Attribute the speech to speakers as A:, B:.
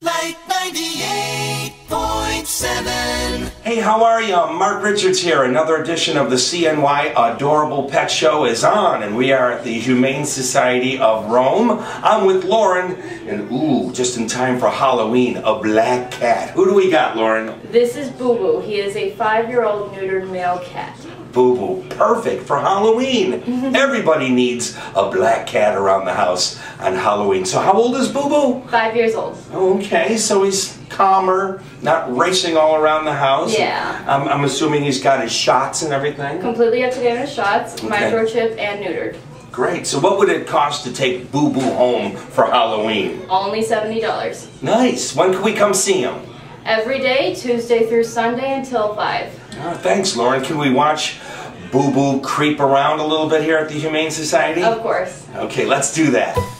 A: Light 98.7.
B: Hey, how are you? Mark Richards here. Another edition of the CNY Adorable Pet Show is on, and we are at the Humane Society of Rome. I'm with Lauren, and ooh, just in time for Halloween, a black cat. Who do we got, Lauren?
C: This is Boo Boo. He is a 5-year-old neutered male cat.
B: Boo Boo, perfect for Halloween. Everybody needs a black cat around the house on Halloween. So how old is Boo Boo?
C: 5 years old.
B: Okay, so he's calmer, not racing all around the house.
C: Yeah.
B: I'm assuming he's got his shots and everything?
C: Completely up to date on his shots,
B: Okay.
C: microchip, and neutered.
B: Great. So what would it cost to take Boo Boo home for Halloween?
C: Only $70.
B: Nice. When can we come see him?
C: Every day, Tuesday through Sunday until 5.
B: Oh, thanks, Lauren. Can we watch Boo Boo creep around a little bit here at the Humane Society?
C: Of course.
B: Okay, let's do that.